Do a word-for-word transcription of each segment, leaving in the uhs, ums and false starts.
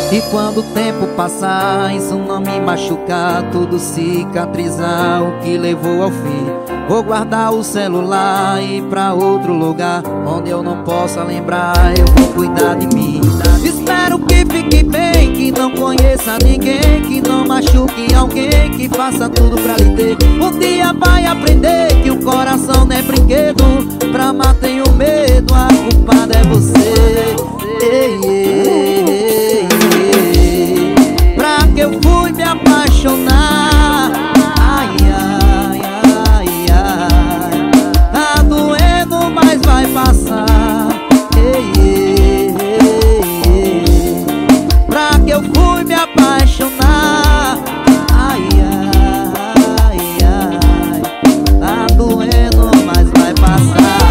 E quando o tempo passar, isso não me machucar, tudo cicatrizar, o que levou ao fim, vou guardar o celular e ir pra outro lugar onde eu não possa lembrar. Eu vou cuidar de mim. Espero que fique bem, que não conheça ninguém, que não machuque alguém, que faça tudo pra lhe ter. Um dia vai aprender que o coração não é brinquedo, pra amar tenho medo, a culpada é você. Ei, ei, ei, ei. Pra que eu fui me apaixonar? Ai, ai, ai, ai. Tá doendo, mas vai passar. Ei, ei, ei, ei. Pra que eu fui me apaixonar? Ai, ai, ai. Tá doendo, mas vai passar.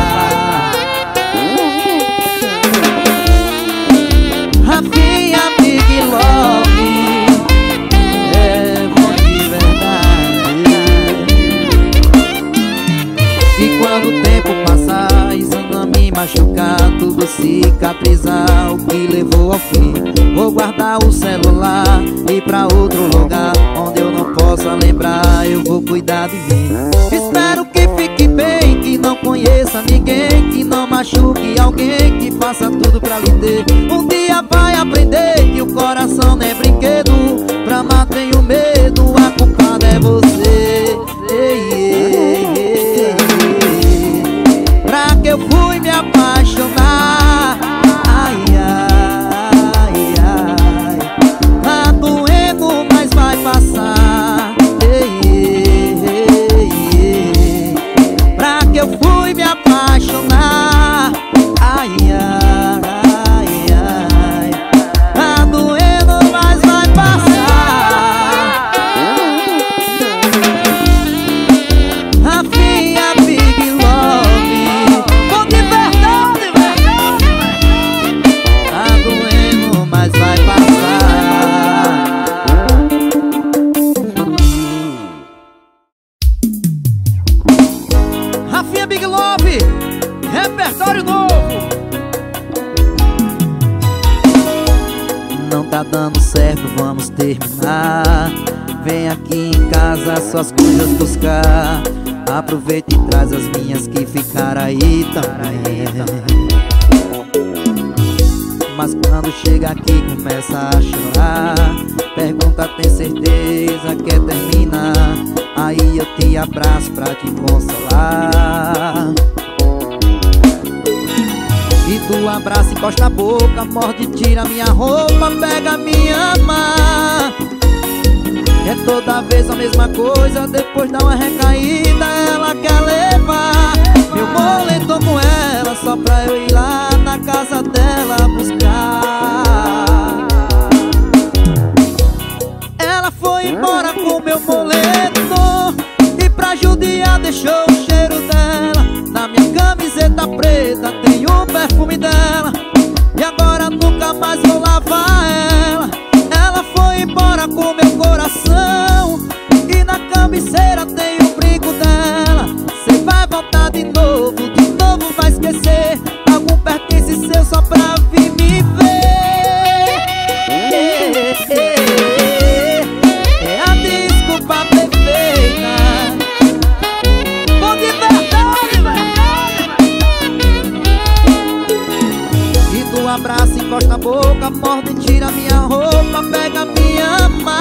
Rafinha, Big Love, é bom de verdade. E quando o tempo passar, isso não me machucar, tudo cicatrizar, o que levou ao fim, vou guardar o celular e ir pra outro lugar onde eu não possa lembrar. Eu vou cuidar de mim. Espero que fique bem, que não conheça ninguém, que não machuque alguém, que faça tudo pra lhe ter. Um dia vai aprender que o coração não é brinquedo, pra amar tenho medo, a culpada é você. Ei, ei, ei, ei. Pra que eu fui me apaixonar? Ai, ai, ai. Tá doendo, mas vai passar. Ei, ei, ei. Pra que eu fui me apaixonar? Ai, ai, ai. Tá doendo, mas vai passar. Rafinha, Big Love, bom de verdade, verdade. Tá doendo, mas vai passar. Rafinha, Big Love, repertório novo. Não tá dando certo, vamos terminar. Vem aqui em casa suas coisas buscar. Aproveita e traz as minhas que ficaram aí também. Mas quando chega aqui começa a chorar, pergunta, tem certeza quer terminar? Aí eu te abraço pra te consolar. E tu abraça, encosta a boca, morde, tira minha roupa, pega, me ama. É toda vez a mesma coisa, depois dá uma recaída, ela quer levar meu boleto com ela, só pra eu ir lá na casa dela buscar. Ela foi embora com meu boleto e pra judiar deixou o cheiro dela na minha camiseta preta, tem o perfume dela. E agora nunca mais vou lavar ela. Ela foi embora com meu coração e na cabeceira tem o brinco dela. Cê vai voltar de novo, de novo vai esquecer algum pertence seu só pra vir me ver. É a desculpa perfeita. Bom de verdade, velho. E tu abraça, encosta a boca, morde, tira minha roupa, pega, me ama.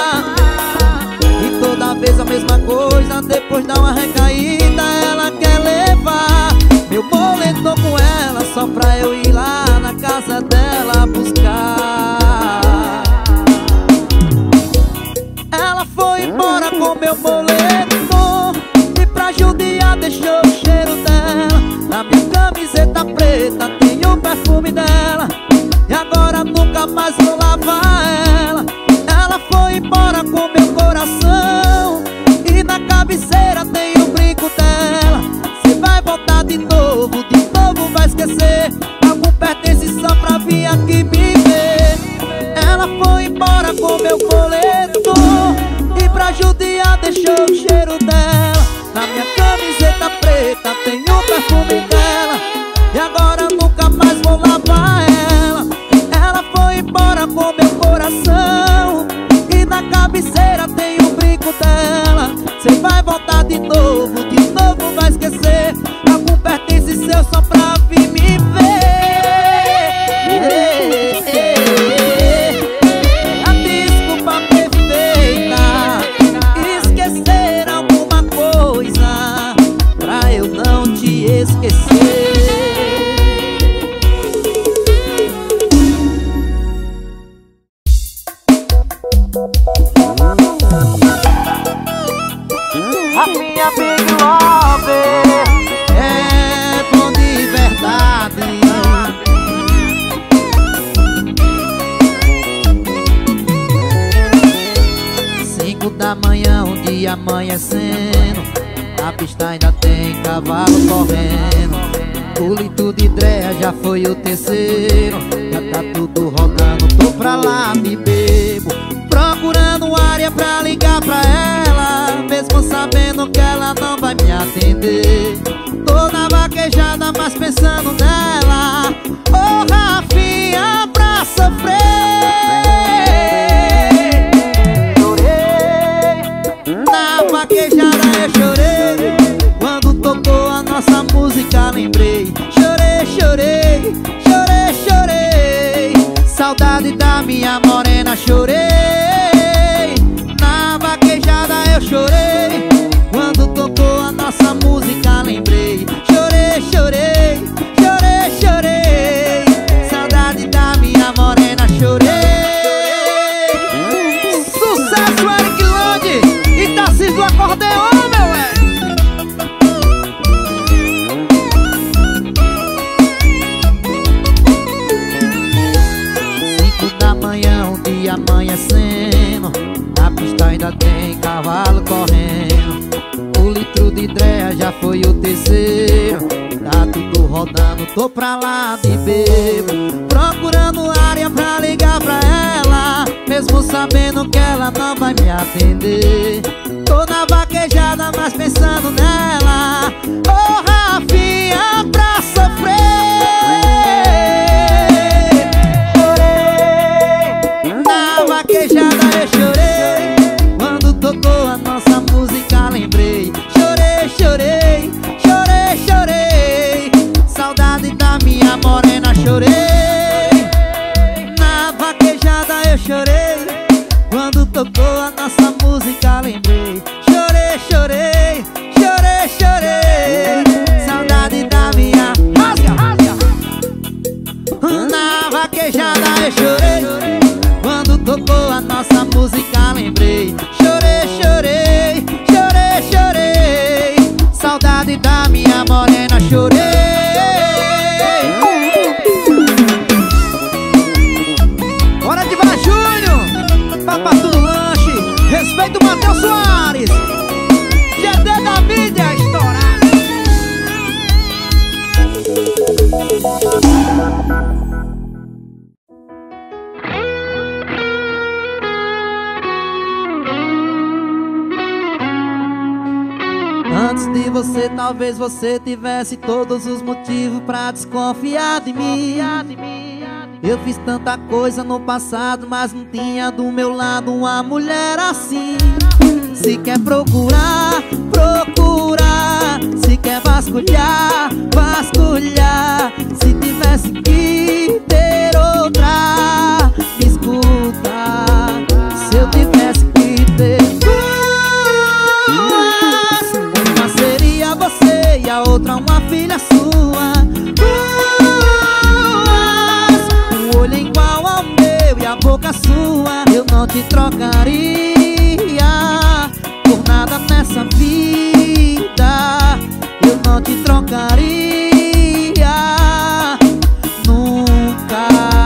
E toda vez a mesma coisa, depois dá uma recaída, ela quer levar meu boleto com ela, só pra eu ir lá na casa dela buscar. Ela foi embora com meu boleto e pra judiar deixou o cheiro dela na minha camiseta preta, tem o perfume dela. E agora nunca mais vou lavar ela. Ela foi embora com meu coração e na cabeceira tem o brinco dela. Cê vai voltar de novo, de novo vai esquecer algum pertence só pra vir aqui me ver. Ela foi embora com meu boleto e pra judiar deixou o cheiro dela na minha camiseta preta, tem o perfume dela. E agora nunca mais vou lavar ela. Ela foi embora com meu coração esquecer. Rafinha Big Love é bom de verdade. Cinco da manhã, um dia amanhecendo, a pista ainda tem cavalo correndo. O litro de dreia já foi o terceiro, já tá tudo rodando, tô pra lá, me bebo, procurando área pra ligar pra ela, mesmo sabendo que ela não vai me atender. Tô na vaquejada, mas pensando nela. Ô oh, Rafinha, pra sofrer. Chorei, na vaquejada eu chorei, quando tocou a nossa música lembrei. Chorei, chorei, chorei, chorei, saudade da minha morena, chorei. Na vaquejada eu chorei, quando tocou a nossa música lembrei. Chorei, chorei, chorei, chorei, saudade da minha morena, chorei. Sucesso, Eric Lande e Tarcísio do Acordeon, meu é. Cinco da manhã, um dia amanhecendo, a pista ainda tem cavalo correndo. O litro de dreia já foi o terceiro, tá tudo rodando, tô pra lá de bebo, procurando área pra ligar pra ela, mesmo sabendo que ela não vai me atender. Tô na vaquejada, mas pensando nela. Ô oh, Rafinha, pra sofrer. Chorei, na vaquejada eu chorei, quando tocou a nossa música lembrei. Chorei, chorei, chorei, chorei, saudade da minha morena, chorei. Na vaquejada eu chorei, quando tocou a nossa música lembrei. Chorei, chorei, chorei, chorei, saudade da minha. Rasga, rasga. Na vaquejada eu chorei, quando tocou a nossa música lembrei. Chorei, chorei, chorei, chorei, saudade da minha morena, chorei. Hora de Vara Júnior, Papato do Lanche, respeita o Matheus Soares, G D da mídia estourado. Antes de você, talvez você tivesse todos os motivos pra desconfiar de mim. Eu fiz tanta coisa no passado, mas não tinha do meu lado uma mulher assim. Se quer procurar, procurar. Se quer vasculhar, vasculhar. Se tivesse que ter outra, me escuta. Se eu tivesse que ter duas, uma seria você e a outra uma filha sua. Duas, um olho igual ao meu e a boca sua. Eu não te trocaria por nada nessa vida. Eu não te trocaria nunca.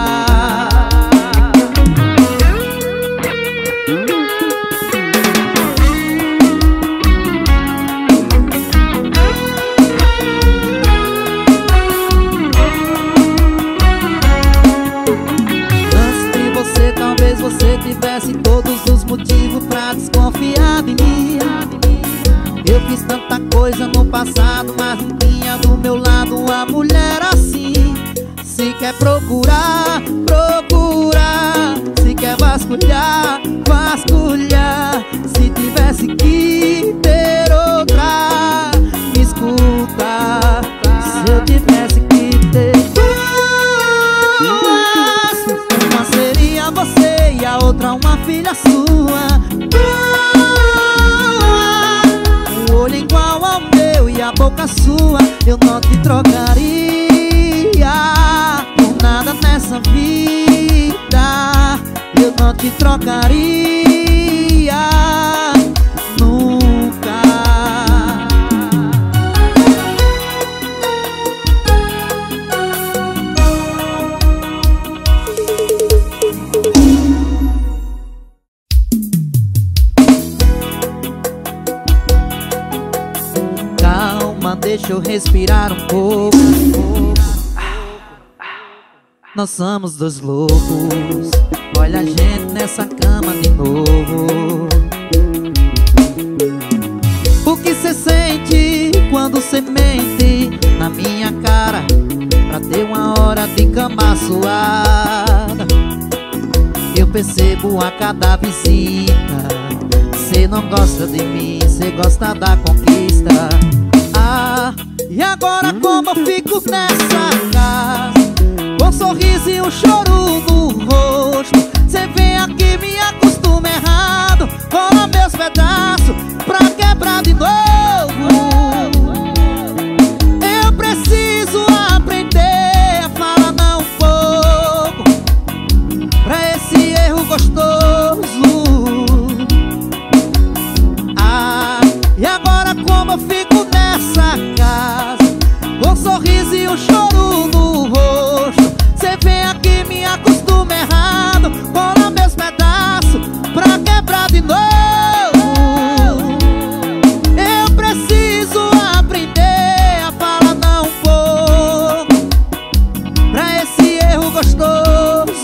Antes de você, talvez você tivesse todos os motivos pra desconfiar de mim. Eu fiz tanta coisa no passado, mas não tinha do meu lado uma mulher assim. Se quer procurar, procurar. Se quer vasculhar, vasculhar. Se tivesse que ter outra, me escuta. Se eu tivesse que ter duas, uma seria você e a outra uma filha sua. Duas, um olho igual ao meu e a boca sua eu não te trocaria por nada nessa vida. Eu não te trocaria nunca. Calma, deixa eu respirar um pouco. Nós somos dois loucos. Olha a gente nessa cama de novo. O que cê sente quando cê mente na minha cara pra ter uma hora de cama suada? Eu percebo a cada visita. Cê não gosta de mim, cê gosta da conquista. Ah, e agora como eu fico nessa casa, com um sorriso e um choro no rosto? Cê vem aqui, me acostuma errado, cola meus pedaços pra quebrar de novo. Eu preciso aprender a falar não um pouco pra esse erro gostoso. Ah, e agora como eu fico nessa casa, com um sorriso e um choro no rosto? Cê vem aqui, me acostuma errado, cola meus pedaços pra quebrar de novo. Eu preciso aprender a falar não um pouco pra esse erro gostoso.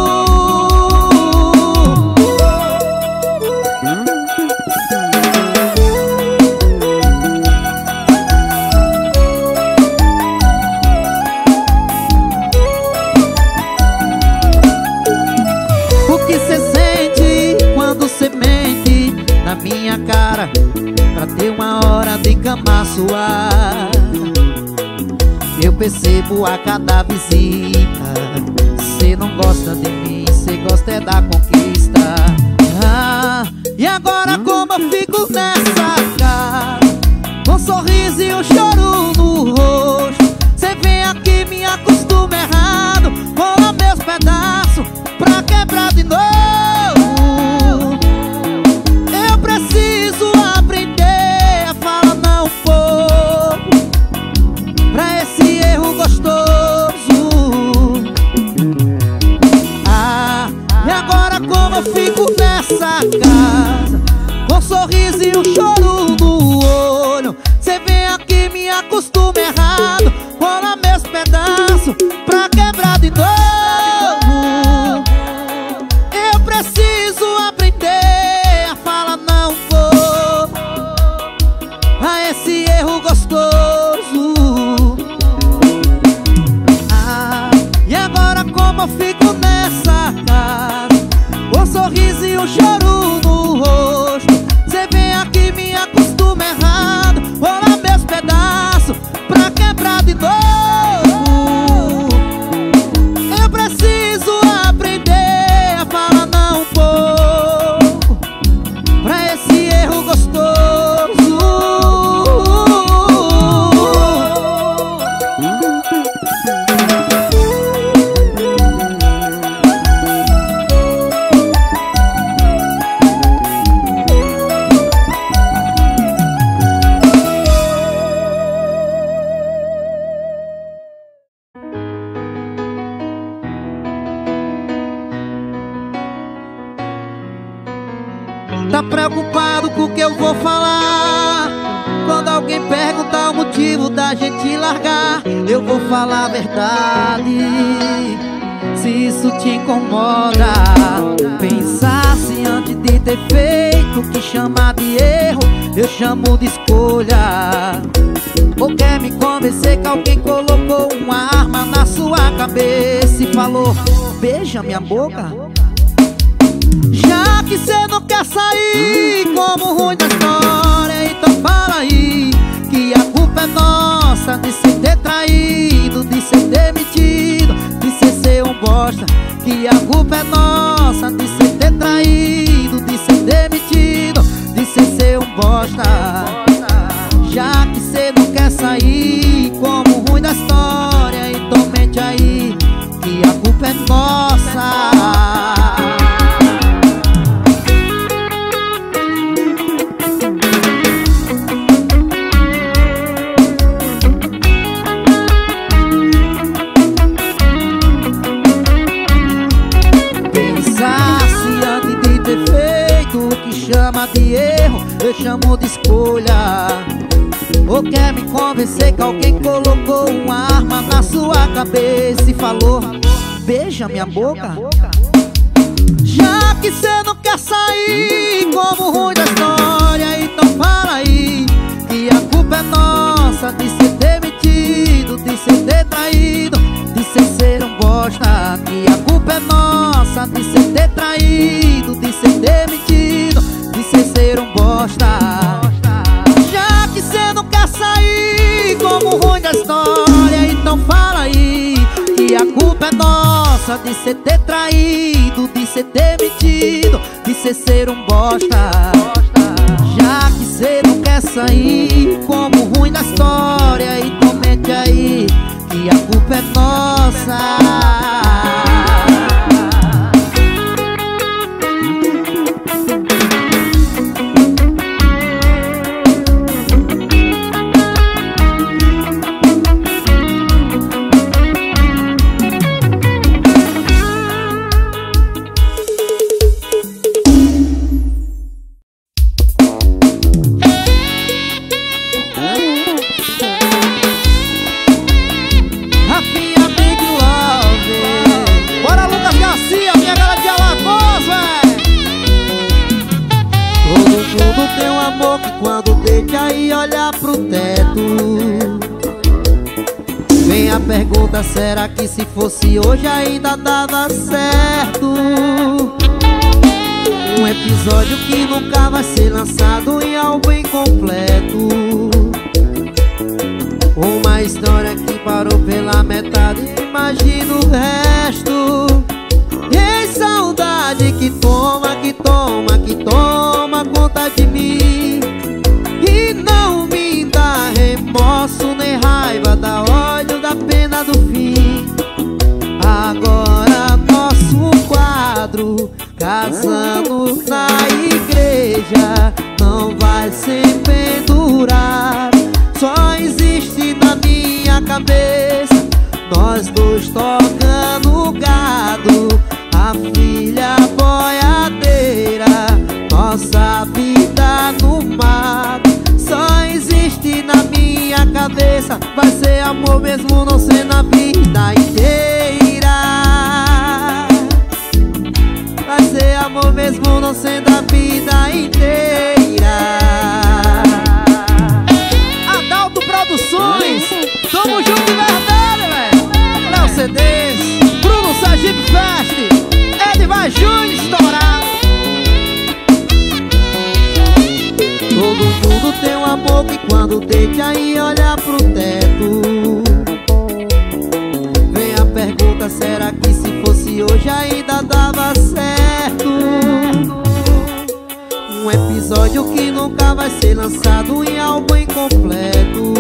Na minha cara pra ter uma hora de cama suada? Eu percebo a cada visita. Cê não gosta de mim, cê gosta é da conquista. Ah, e agora como eu fico nessa casa, com um sorriso e um choro no rosto? Cê vem aqui, me acostuma errado, cola meus pedaços pra quebrar de novo. Preciso aprender a falar não um pouco pra esse erro gostoso. Ah, e agora como eu fico nessa casa, com um sorriso e um choro no olho? Cê vem aqui, me acostuma errado, cola meus pedaços pra quebrar de novo. Eu preciso aprender a falar não um pouco pra esse erro gostoso. Ah, e agora como eu fico nessa casa, com um sorriso e um choro no rosto? Cê vem aqui, me acostuma errado, rola meus pedaços pra quebrar de novo. Eu preciso aprender a falar não um pouco pra esse erro gostoso. Tá preocupado com o que eu vou falar? Quando alguém perguntar o motivo da gente largar, eu vou falar a verdade. Se isso te incomoda, pensasse antes de ter feito. O que chama de erro, eu chamo de escolha. Ou quer me convencer que alguém colocou uma arma na sua cabeça e falou: beija minha boca? Já que cê não quer sair como ruim da história, então fala aí que a culpa é nossa de cê ter traído, de cê ter mentido, de cê ser um bosta. Que a culpa é nossa de cê ter traído, de cê ter mentido, de cê ser um bosta. Já que cê não quer convencer que alguém colocou uma arma na sua cabeça e falou: beija minha boca. Já que cê não quer sair como ruim da história, então fala aí que a culpa é nossa de cê ter mentido, de cê ter traído, de cê ser um bosta. Que a culpa é nossa de cê ter traído, de cê ter mentido, de cê ser um bosta. Já que cê não quer sair como ruim da história, então fala aí que a culpa é nossa de cê ter traído, de cê ter mentido, de cê ser um bosta. Já que cê não quer sair como ruim da história, então mente aí que a culpa é nossa. Quando deita e olha pro teto, vem a pergunta: será que se fosse hoje ainda dava certo? Um episódio que nunca vai ser lançado em algo incompleto, uma história que parou pela metade, imagina o resto. E saudade que toma, que toma, que toma conta de mim, e não me dá remorso nem raiva, dá ódio, da pena do fim. Agora nosso quadro, casando na igreja, não vai ser pendurado, só existe na minha cabeça, nós dois tocando gado, a filha boiadeira, nossa vida no mato, só existe na minha cabeça. Vai ser amor mesmo não sendo a vida inteira, vai ser amor mesmo não sendo a vida inteira. Adalto Produções, tamo junto de verdade, velho. Léo C Ds, Bruno Sergipe Fest, Edmar Júnior estourado. Todo mundo tem um amor que quando deita e olha pro teto, vem a pergunta: será que se fosse hoje ainda dava certo? Um episódio que nunca vai ser lançado em algo incompleto,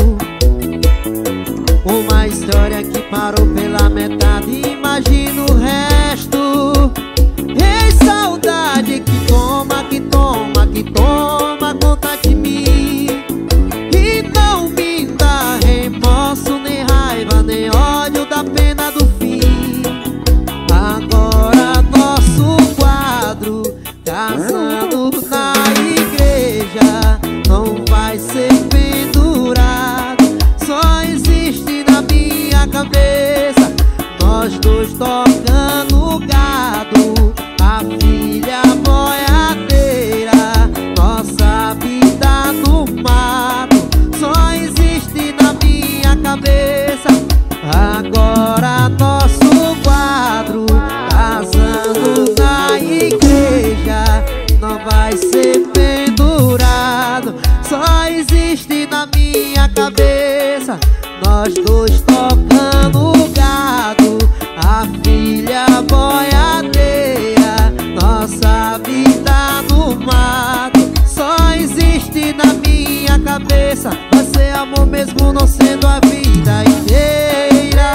uma história que parou pela metade, imagina o resto. Ei, saudade que toma, que toma, que toma conta de mim, e não me dá remorso nem raiva, nem ódio, da pena do fim. Agora nosso quadro, casando na igreja, não vai ser pendurado, só existe na minha cabeça, nós dois tocando gado, a filha boiadeira, nossa vida no mato, só existe na minha cabeça. Agora nosso quadro, casando na igreja, não vai ser pendurado, só existe na minha cabeça, nós dois tocando gado, a filha boiadeira, nossa vida no mato, só existe na minha cabeça. Vai ser amor mesmo não sendo a vida inteira,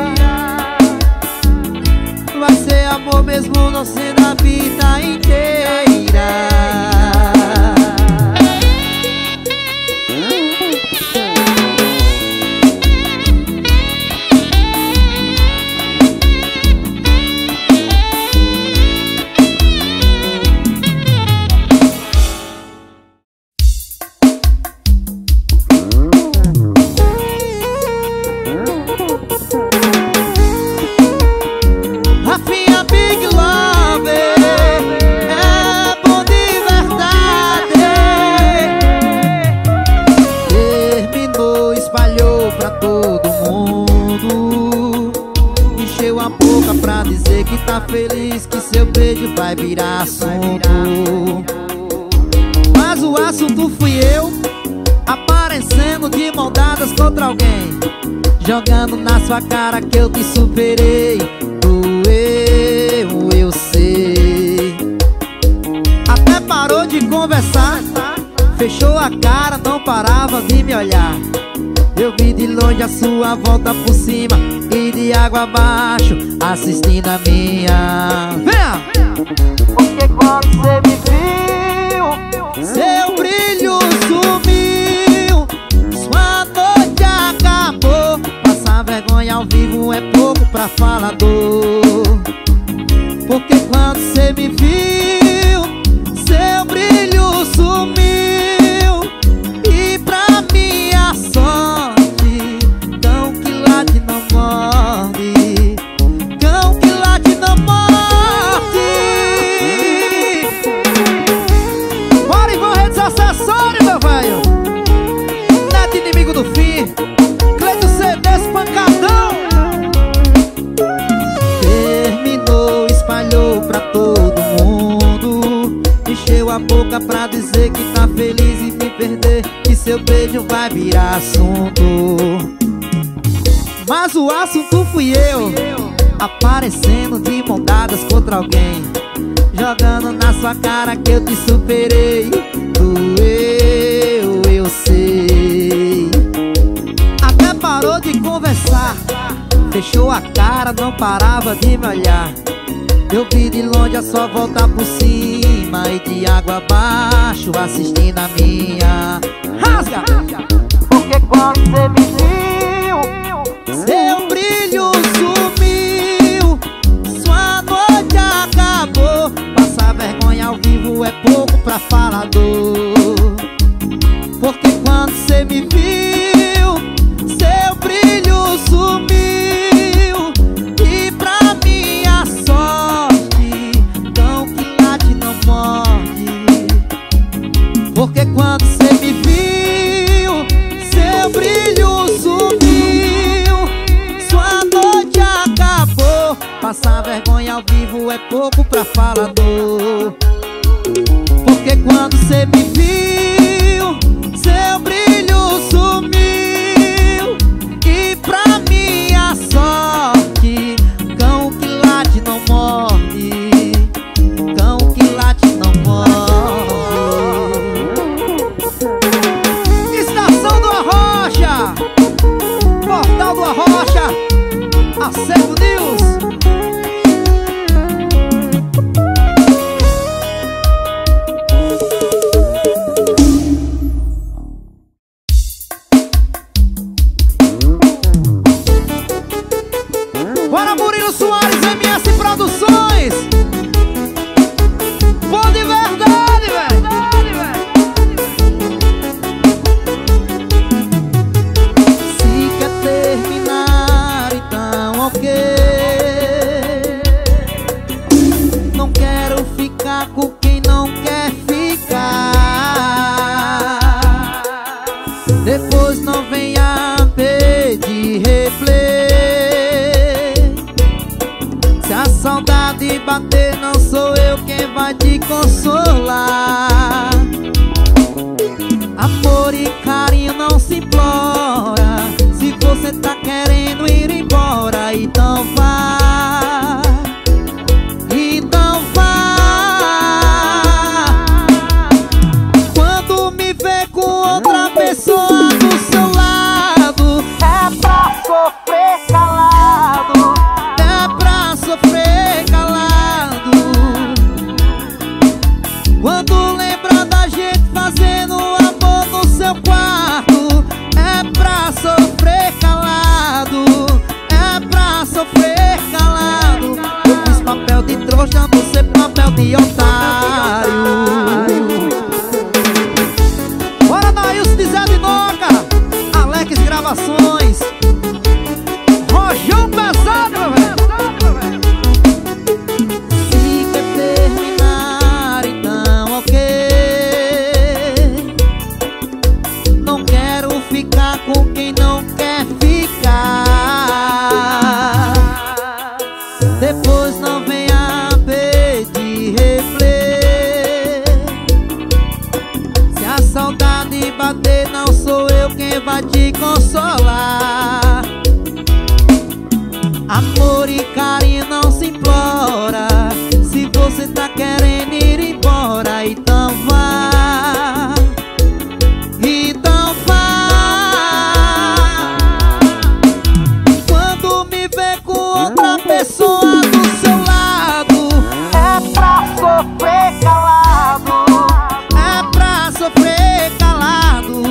vai ser amor mesmo não sendo a vida inteira. espalhou pra todo mundo. Encheu a boca pra dizer que tá feliz, que seu beijo vai virar assunto. Mas o assunto fui eu, aparecendo de mão dadas contra alguém, jogando na sua cara que eu te superei. Doeu, eu sei. Até parou de conversar, fechou a cara, não parava de me olhar. Eu vi de longe a sua volta por cima e de água abaixo, assistindo a minha. Venha! Porque quando você me viu, seu brilho sumiu, sua noite acabou. Passar vergonha ao vivo é pouco pra falador. Porque quando você me viu, seu brilho sumiu. E pra minha sorte, cão que late não morde, cão que late não morde. Bora e vão redes acessórios, meu velho. Neto inimigo do fim, Cleito C D espancadão. Terminou, espalhou pra todo mundo. Encheu a boca pra dizer que tá feliz e me perder, que seu beijo vai virar assunto. Mas o assunto fui eu, aparecendo de mão dadas contra alguém, jogando na sua cara que eu te superei. Doeu, eu sei. Até parou de conversar, fechou a cara, não parava de me olhar. Eu vi de longe a sua volta por cima e de água abaixo, assistindo a minha. Rasga! porque quando você me viu, Seu brilho sumiu, sua noite acabou. Passar vergonha ao vivo é pouco pra falador. Porque quando você me viu, seu brilho sumiu. E pra minha sorte, cão que late não morde. Porque quando você me viu, seu brilho sumiu, sua noite acabou. Passar vergonha ao vivo é pouco pra falador. Porque quando você me viu, seu brilho sumiu. E pra minha sorte, cão que late não morde, cão que late não morde. Estação do Arrocha, Portal do Arrocha, Acervo News. Bora, Murilo Soares, M S Produções. Bom de verdade, velho. Se quer terminar, então ok. Não quero ficar com quem não quer ficar. Depois não venha pedir replay. Se a saudade bater, não sou eu quem vai te consolar. Amor e carinho não se implora. Se você tá querendo ir embora, então vá, então vá. Quando me vê com outra pessoa do seu lado, é pra sofrer calado. é pra sofrer calado. Quando lembra da gente fazendo amor no seu quarto, é pra sofrer calado, é pra sofrer calado. Eu fiz papel de trouxa, você papel de otário. Bora, Nailson de Zé de Noca, Alex Gravações, Rojão Pesado, meu velho. Se quer terminar, então ok. Não quero ficar com quem não quer ficar. Depois não venha pedir replay. Se a saudade bater, não sou eu quem vai te consolar. Amor e carinho não se implora. Se você tá querendo ir embora, então vá, então vá. Quando me vê com outra pessoa do seu lado, é pra sofrer calado, é pra sofrer calado.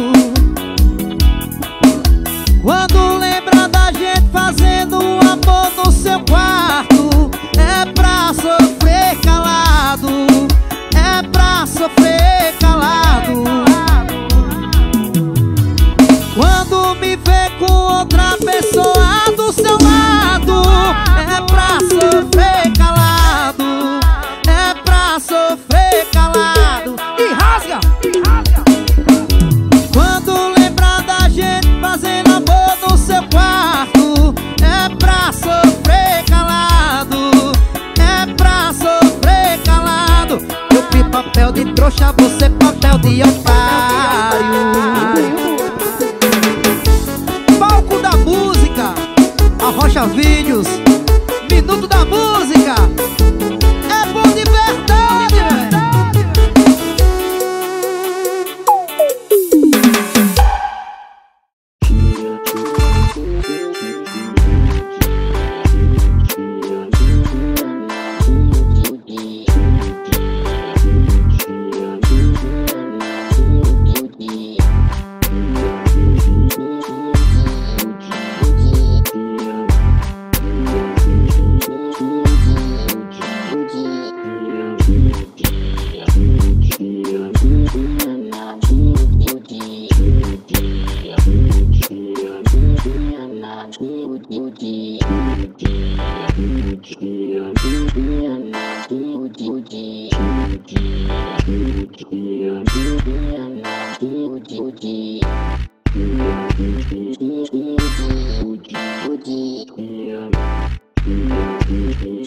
Quando lembra da gente fazendo amor no seu quarto, é pra sofrer calado, é pra sofrer calado. Quando me vê com outra pessoa do seu lado, é pra sofrer calado, é pra sofrer calado. E rasga! Quando lembrar da gente fazendo amor no seu quarto, é pra sofrer calado, é pra sofrer calado. Eu fiz papel de trouxa, você papel de otário. Palco da música, Arrocha Vídeos, Minuto da Música. É bom de verdade, velho. Would you